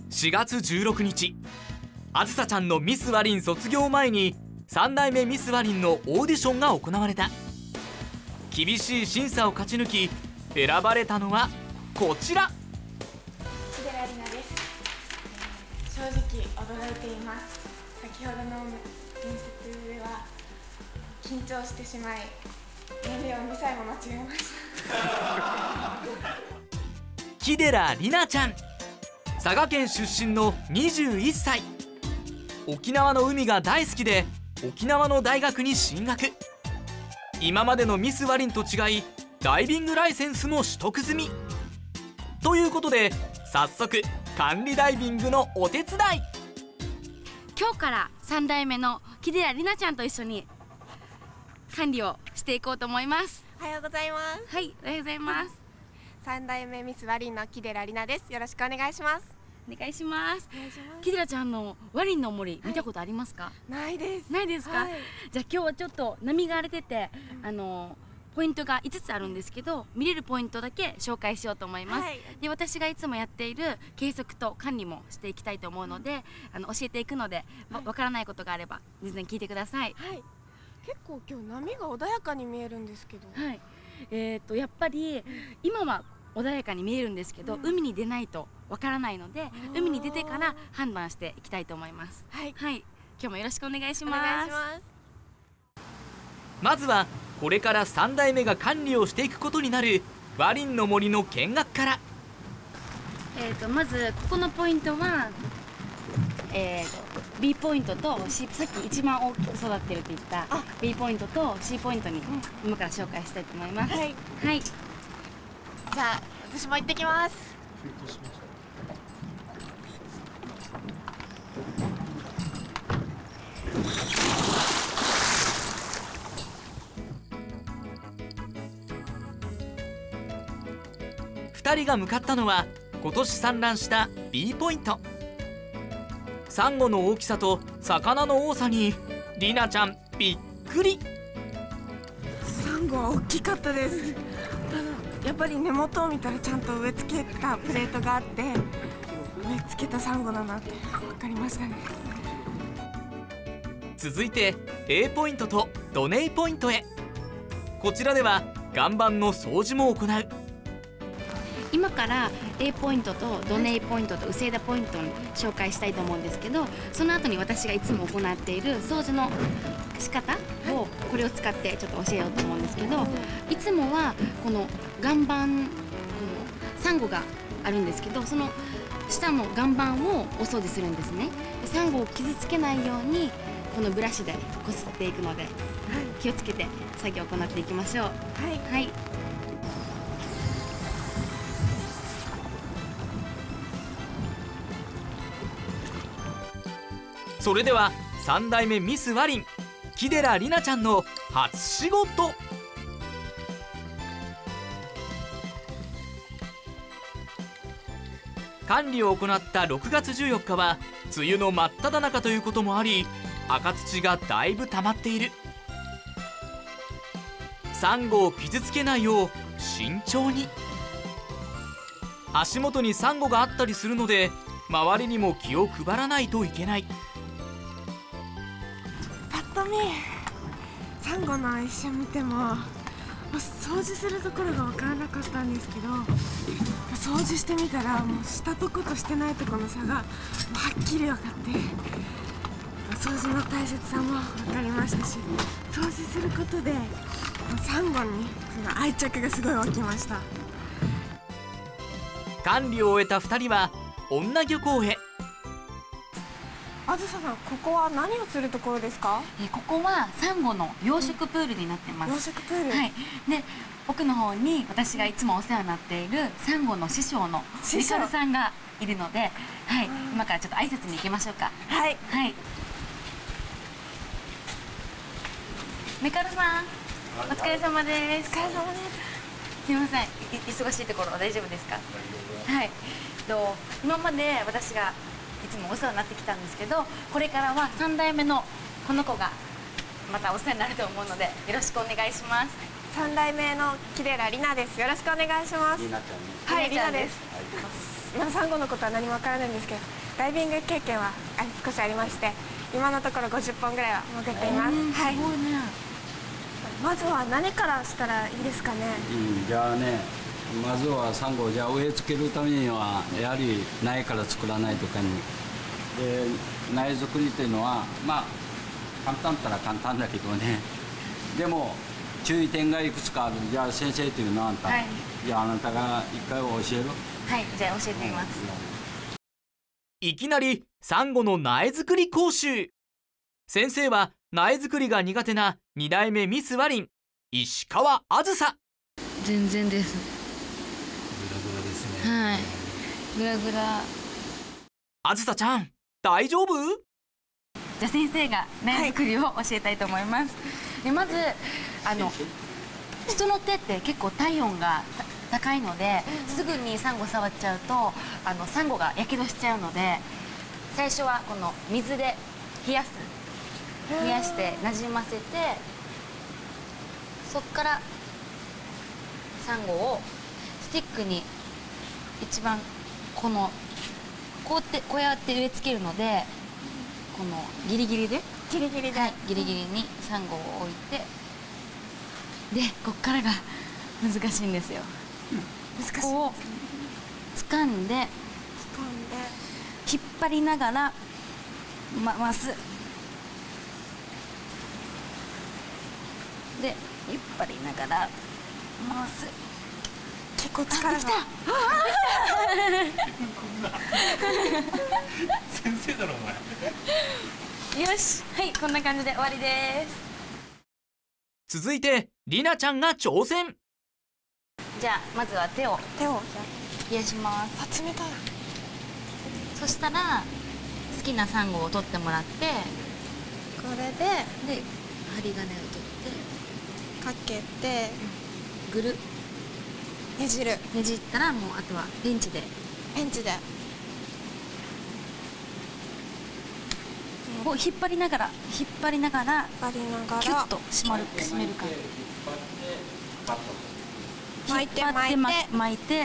4月16日、あずさちゃんのミスワリン卒業前に3代目ミスワリンのオーディションが行われた。厳しい審査を勝ち抜き選ばれたのはこちら。 木寺里奈です。正直驚いています。先ほどの面接では緊張してしまい、年齢を2歳も間違えました。 木寺里奈ちゃん、佐賀県出身の21歳。沖縄の海が大好きで沖縄の大学に進学。今までのミスワリンと違いダイビングライセンスも取得済みということで、早速管理ダイビングのお手伝い。 今日から3代目の木寺里奈ちゃんと一緒に管理をしていこうと思います。 おはようございます。 はい、おはようございます。 3代目ミスワリンの木寺里奈です。よろしくお願いします。 お願いします。木寺ちゃんのワリンの森見たことありますか？ ないです。 ないですか？じゃあ今日はちょっと波が荒れてて、ポイントが5つあるんですけど、見れるポイントだけ紹介しようと思います。で、私がいつもやっている計測と管理もしていきたいと思うので、教えていくので、わからないことがあれば全然聞いてください。 はい。結構今日波が穏やかに見えるんですけど。 はい。やっぱり今は穏やかに見えるんですけど、海に出ないとわからないので、海に出てから判断していきたいと思います。はい。はい。今日もよろしくお願いします。お願いします。 まずはこれから3代目が管理をしていくことになるワリンの森の見学から。 まずここのポイントは、B ポイントと C、 さっき一番大きく育ってると言った B ポイントと C ポイントに今から紹介したいと思います。はい、はい、じゃあ私も行ってきます。 2人が向かったのは今年産卵した B ポイント。サンゴの大きさと魚の多さにりなちゃんびっくり。 サンゴは大きかったです。やっぱり根元を見たらちゃんと植え付けたプレートがあって、植え付けたサンゴだなって分かりましたね。 続いて A ポイントとドネイポイントへ。こちらでは岩盤の掃除も行う。 今から A ポイントとドネイポイントとウセイダポイントに紹介したいと思うんですけど、その後に私がいつも行っている掃除の仕方をこれを使ってちょっと教えようと思うんですけど、いつもはこの岩盤、サンゴがあるんですけど、その下の岩盤をお掃除するんですね。サンゴを傷つけないようにこのブラシでこすっていくので、気をつけて作業を行っていきましょう。はい、はい。 それでは3代目ミスワリン木寺里奈ちゃんの初仕事。管理を行った6月14日は梅雨の真っ只中ということもあり、赤土がだいぶ溜まっている。サンゴを傷つけないよう慎重に。足元にサンゴがあったりするので周りにも気を配らないといけない。 サンゴの一瞬見ても掃除するところが分からなかったんですけど、掃除してみたらもうしたとことしてないとこの差がはっきり分かって、掃除の大切さも分かりましたし、掃除することでサンゴにその愛着がすごい湧きました。 管理を終えた2人は女漁港へ。 あずささん、ここは何をするところですか？ ここはサンゴの養殖プールになってます。 養殖プール。はい。 で、奥の方に私がいつもお世話になっているサンゴの師匠のメカルさんがいるので、はい、今からちょっと挨拶に行きましょうか。はい。はい。メカルさん、お疲れ様です。 お疲れ様です。 すみません、忙しいところ大丈夫ですか？はい。今まで私がいつもお世話になってきたんですけど、これからは3代目のこの子がまたお世話になると思うのでよろしくお願いします。 3代目の木寺里奈です。よろしくお願いします。 りなちゃん。 はい、里奈です。まだサンゴのことは何もわからないんですけど、 ダイビング経験は少しありまして、今のところ50本ぐらいは潜っています。はい。 すごいね。 まずは何からしたらいいですかね。 じゃあね、まずはサンゴをじゃあ植え付けるためにはやはり苗から作らないとかに。で、苗作りというのはまあ簡単ったら簡単だけどね。でも注意点がいくつかある。じゃあ先生というのはあんた、じゃああなたが一回教える。 はい、じゃあ教えてみます。 いきなりサンゴの苗作り講習。先生は苗作りが苦手な2代目ミスワリン石川あずさ。 全然です。 グラグラですね。 はい。グラグラ。 あずさちゃん大丈夫？ じゃあ先生が苗作りを教えたいと思います。でまず人の手って結構体温が高いので、すぐにサンゴ触っちゃうとサンゴがやけどしちゃうので、最初はこの水で冷やしてなじませて、そっからサンゴをスティックに一番こうやって植え付けるので、このギリギリで、はい、ギリギリにサンゴを置いて、でこっからが難しいんですよ。ここを掴んで引っ張りながら回す。で引っ張りながら回す。 結構力が。 できた。 先生だろお前。 よし、はい、こんな感じで終わりです。 続いてりなちゃんが挑戦。 じゃあまずは手を冷やします。 あ、冷たい。 そしたら好きなサンゴを取ってもらって、 これで針金を取ってかけてぐるねじる。 ねじったら、もうあとはペンチでペンチでこう引っ張りながら引っ張りながらキュッと締める感じ。 巻いて巻いて、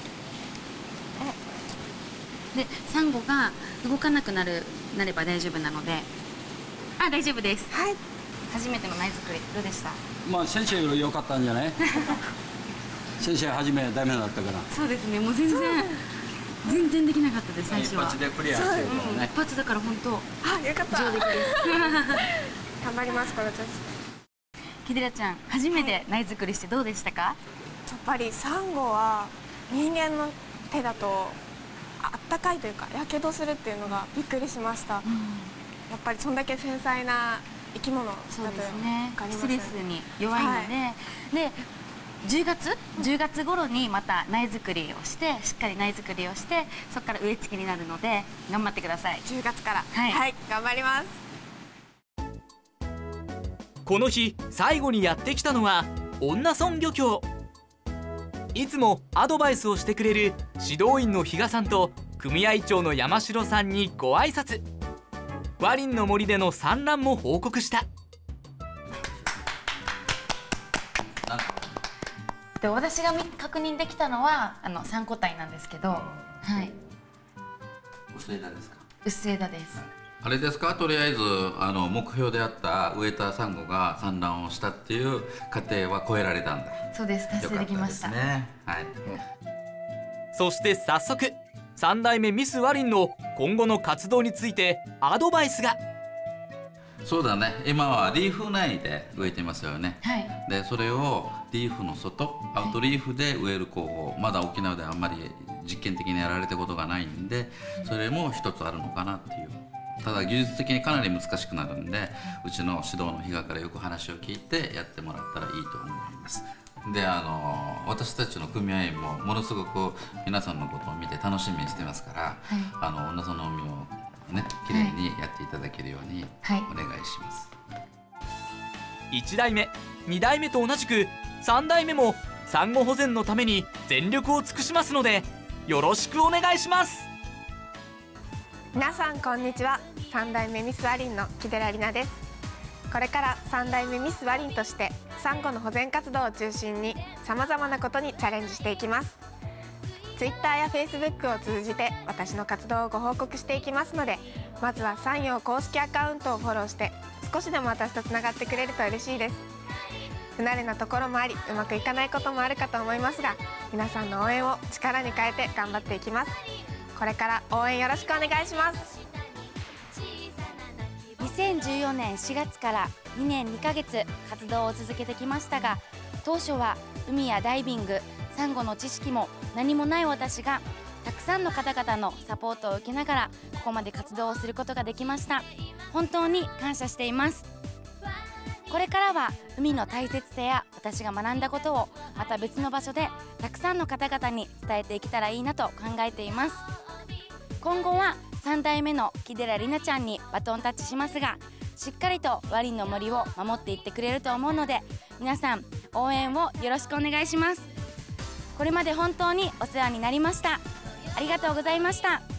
でサンゴが動かなくなれば大丈夫なので。あ、大丈夫です。 はい。 初めての苗作りどうでした？ まあ先生より良かったんじゃない？先生初めダメだったから。 そうですね、もう全然できなかったです、最初は。 一発でクリアしてるからね。 一発だから本当。 あ、よかった。 上出来です。 頑張ります、これ。 キデラちゃん、初めて苗作りしてどうでしたか？ やっぱりサンゴは人間の手だとあったかいというか、やけどするっていうのがびっくりしました。やっぱりそんだけ繊細な生き物だとそうですね。 分かります。 ストレスに弱いので、10月頃にまた苗作りをして、しっかり苗作りをして、そこから植え付けになるので頑張ってください。 10月からはい、 頑張ります。 この日最後にやってきたのは恩納村漁協。いつもアドバイスをしてくれる指導員の比嘉さんと組合長の山城さんにご挨拶。ワリンの森での産卵も報告した。 で、私が確認できたのは3個体なんですけど、はい。 薄枝ですか？ 薄枝です。 あれですか、とりあえず目標であった植えたサンゴが産卵をしたっていう過程は超えられたんだ。 そうです、達成できました。 よかったですね。はい。 そして早速3代目ミスワリンの今後の活動についてアドバイスが。 そうだね、今はリーフ内で植えてますよね。 はい。でそれをリーフの外、アウトリーフで植える工法、まだ沖縄であんまり実験的にやられたことがないんで、それも一つあるのかなっていう。ただ技術的にかなり難しくなるんで、うちの指導の比嘉からよく話を聞いてやってもらったらいいと思います。で、私たちの組合員もものすごく皆さんのことを見て楽しみにしてますから、恩納村の海をね、きれいにやっていただけるようにお願いします。 1代目2代目と同じく3代目もサンゴ保全のために全力を尽くしますのでよろしくお願いします。 皆さんこんにちは。3代目ミスワリンの木寺里奈です。これから3代目ミスワリンとしてサンゴの保全活動を中心にさまざまなことにチャレンジしていきます。 Twitter や Facebook を通じて私の活動をご報告していきますので、まずは山陽公式アカウントをフォローして少しでも私とつながってくれると嬉しいです。不慣れなところもあり、うまくいかないこともあるかと思いますが、皆さんの応援を力に変えて頑張っていきます。これから応援よろしくお願いします。 2014年4月から2年2ヶ月活動を続けてきましたが、当初は海やダイビング、サンゴの知識も何もない私がたくさんの方々のサポートを受けながらここまで活動をすることができました。本当に感謝しています。これからは海の大切さや私が学んだことをまた別の場所でたくさんの方々に伝えていけたらいいなと考えています。今後は3代目の木寺里奈ちゃんにバトンタッチしますが、しっかりとワリンの森を守っていってくれると思うので、皆さん応援をよろしくお願いします。これまで本当にお世話になりました。ありがとうございました。